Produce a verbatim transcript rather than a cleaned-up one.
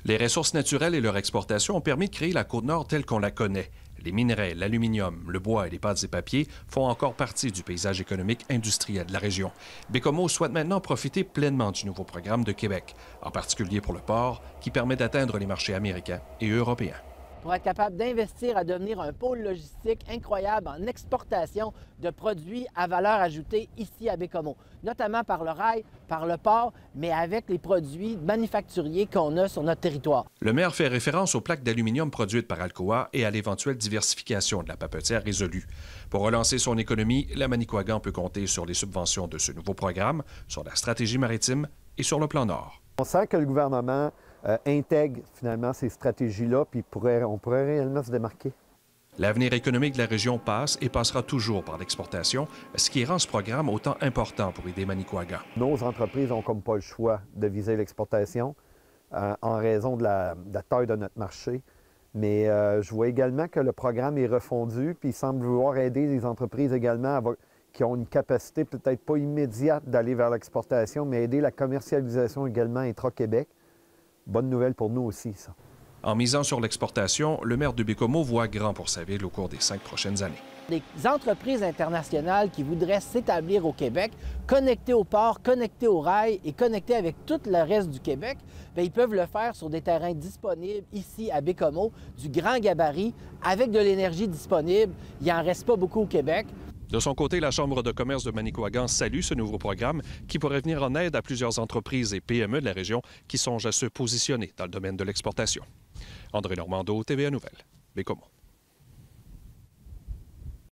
Les ressources naturelles et leur exportation ont permis de créer la Côte-Nord telle qu'on la connaît. Les minerais, l'aluminium, le bois et les pâtes et papiers font encore partie du paysage économique industriel de la région. Baie-Comeau souhaite maintenant profiter pleinement du nouveau programme de Québec, en particulier pour le port, qui permet d'atteindre les marchés américains et européens. Pour être capable d'investir à devenir un pôle logistique incroyable en exportation de produits à valeur ajoutée ici à Baie-Comeau, notamment par le rail, par le port, mais avec les produits manufacturiers qu'on a sur notre territoire. Le maire fait référence aux plaques d'aluminium produites par Alcoa et à l'éventuelle diversification de la papetière résolue. Pour relancer son économie, la Manicouagan peut compter sur les subventions de ce nouveau programme, sur la stratégie maritime et sur le plan Nord. On sent que le gouvernement euh, intègre finalement ces stratégies-là, puis pourrait, on pourrait réellement se démarquer. L'avenir économique de la région passe et passera toujours par l'exportation, ce qui rend ce programme autant important pour aider Manicouagan. Nos entreprises n'ont comme pas le choix de viser l'exportation euh, en raison de la, de la taille de notre marché. Mais euh, je vois également que le programme est refondu, puis il semble vouloir aider les entreprises également à, qui ont une capacité peut-être pas immédiate d'aller vers l'exportation, mais aider la commercialisation également intra-Québec. Bonne nouvelle pour nous aussi, ça. En misant sur l'exportation, le maire de Baie-Comeau voit grand pour sa ville au cours des cinq prochaines années. Des entreprises internationales qui voudraient s'établir au Québec, connectées au port, connectées au rail et connectées avec tout le reste du Québec, bien, ils peuvent le faire sur des terrains disponibles ici à Baie-Comeau, du grand gabarit, avec de l'énergie disponible. Il n'en reste pas beaucoup au Québec. De son côté, la Chambre de commerce de Manicouagan salue ce nouveau programme qui pourrait venir en aide à plusieurs entreprises et P M E de la région qui songent à se positionner dans le domaine de l'exportation. André Normando, T V A Nouvelles, Baie-Comeau.